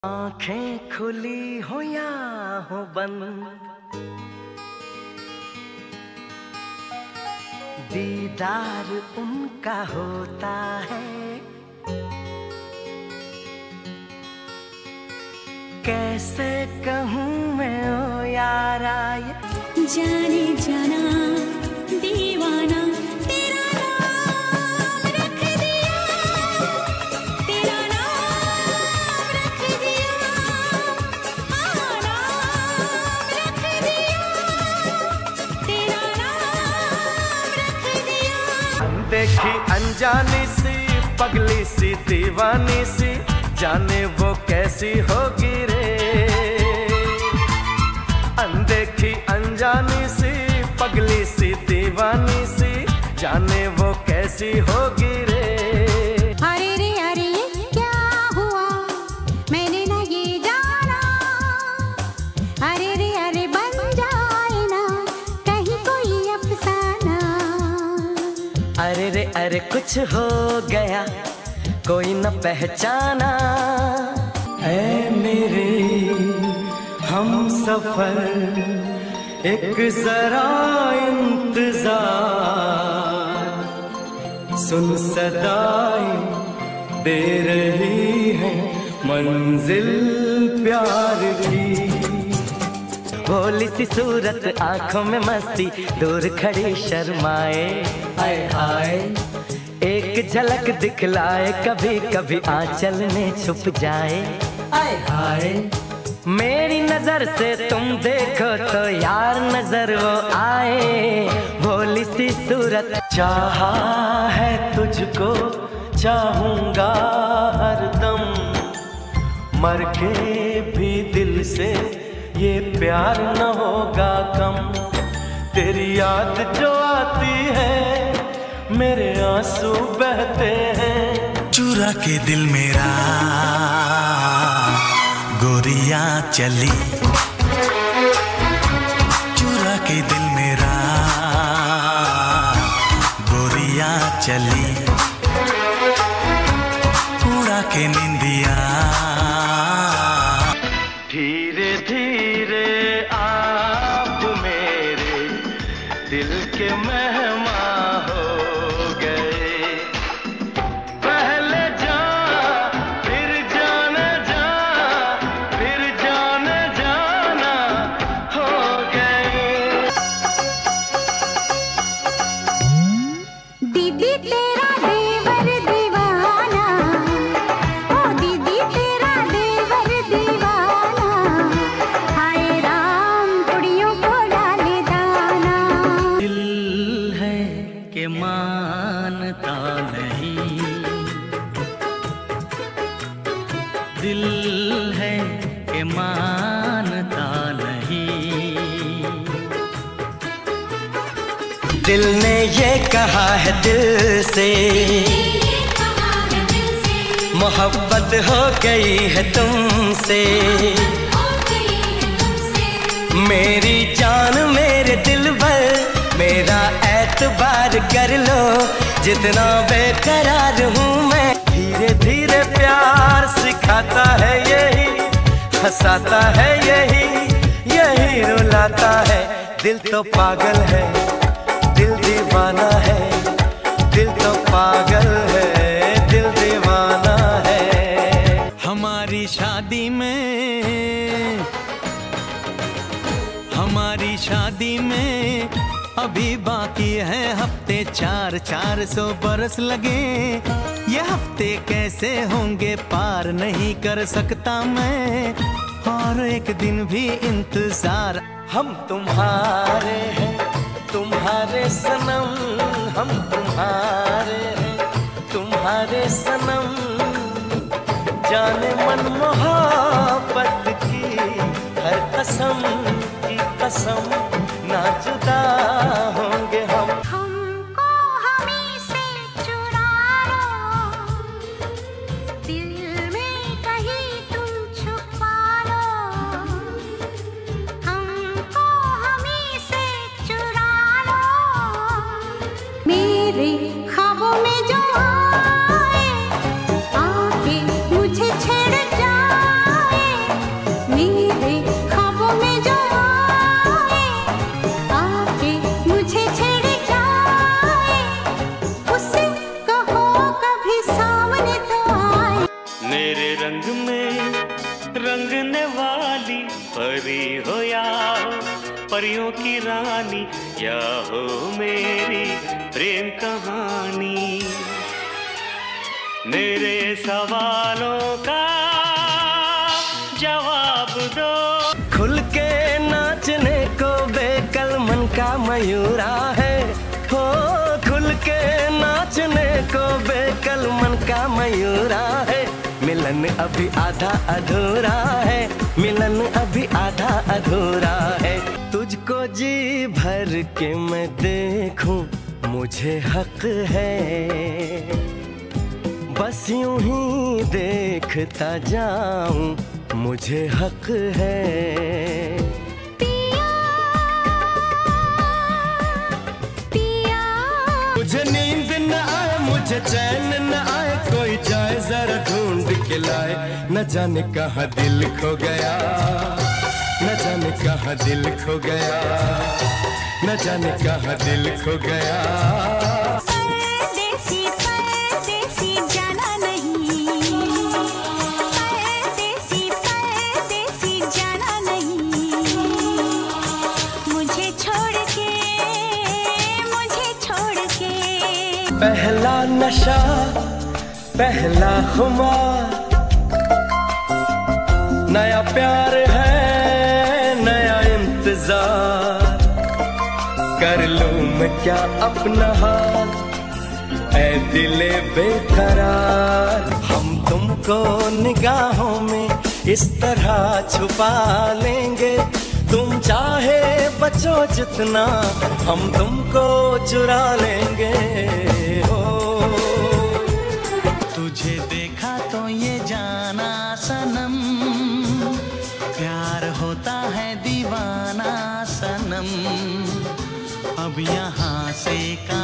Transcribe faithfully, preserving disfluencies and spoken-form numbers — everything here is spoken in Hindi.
आंखें खुली हो या हो बंद, दीदार उनका होता है। कैसे कहूँ मैं ओ यारा, ये जाने जाना दीवाना तेरा नाम रख दिया, तेरा नाम रख दिया, हाँ नाम रख दिया, तेरा नाम रख दिया। अनदेखी अनजानी सी पगली सी दीवानी सी, जाने वो कैसी होगी रे। अनदेखी अनजानी सी पगली सी दीवानी सी, जाने वो कैसी होगी रे। अरे रे अरे क्या हुआ मैंने ना ये जाना, अरे रे अरे बन जाए ना कहीं कोई अफसाना। अरे रे अरे कुछ हो गया कोई न पहचाना। ऐ मेरे हम सफर एक जरा इंतजार, सुन सदाएं दे रही है मंजिल प्यार की। भोली सी सूरत आंखों में मस्ती, दूर खड़ी शर्माए आए हाय। एक झलक दिखलाए कभी कभी आंचल में छुप जाए आए हाय। मेरी नजर से तुम देखो तो यार नजर वो आए। भोली सी सूरत चाहा है तुझको, चाहूंगा हरदम, मर के भी दिल से ये प्यार न होगा कम। तेरी याद जो आती है मेरे आंसू बहते हैं। चुरा के दिल मेरा गोरिया चली, चुरा के दिल मेरा गोरिया चली, उड़ा के निंदिया। धीरे धीरे आप मेरे दिल के मेहमान हो गए। पहले जा फिर जाने जा, फिर जाने जाना हो गए। दीदी तेरा देवर दीवाना, ओ दीदी तेरा देवर दीवाना, हाय राम कुड़ियों को डाले दाना। दिल है कि मानता नहीं, दिल है कि मानता नहीं। दिल ने ये कहा है दिल से, मोहब्बत हो गई है तुमसे। मेरी जान मेरे दिल भर मेरा एतबार कर लो, जितना बेकरार हूँ मैं। धीरे धीरे प्यार सिखाता है यही, हंसाता है यही, यही रुलाता है। दिल तो पागल है, दिल दीवाना है, दिल तो पागल है, दिल दीवाना है। हमारी शादी में, हमारी शादी में अभी बाकी है हफ्ते चार, चार सौ बरस लगे। ये हफ्ते कैसे होंगे पार नहीं कर सकता मैं, और एक दिन भी इंतजार। हम तुम्हारे हैं तुम्हारे सनम, हम तुम्हारे हैं तुम्हारे सनम। जाने मन मोहब्बत की हर कसम की कसम, ना जुदा होंगे हम। हमको हमी से चुरा लो, दिल में कहीं तुम छुपा लो। हमको हमी से चुरा लो, मेरे ख्वाबों में जो आए आके मुझे छेड़ जाए। रंगने वाली परी हो या हो परियों की रानी, या हो मेरी प्रेम कहानी। मेरे सवालों का जवाब दो। खुल के नाचने को बेकल मन का मयूरा है, हो खुल के नाचने को बेकल मन का मयूरा है। मिलन अभी आधा अधूरा है, मिलन अभी आधा अधूरा है। तुझको जी भर के मैं देखूं मुझे हक है, बस यूं ही देखता जाऊं मुझे हक है। पिया पिया मुझे नींद न आए, मुझे चैन न आए, कोई जाए जरा ढूंढ के लाए। न जाने कहाँ दिल खो गया, न जाने कहाँ दिल खो गया, न जाने कहाँ दिल खो गया। परदेसी परदेसी जाना नहीं, परदेसी परदेसी जाना नहीं। मुझे छोड़ के मुझे छोड़ के। पहला नशा पहला खुमार, नया प्यार है नया इंतजार। कर लूं मैं क्या अपना हाल ऐ दिले बेकरार। हम तुमको निगाहों में इस तरह छुपा लेंगे, तुम चाहे बचो जितना हम तुमको चुरा लेंगे। हो तुझे देखा तो ये जाना सनम, प्यार होता है दीवाना सनम। अब यहाँ से का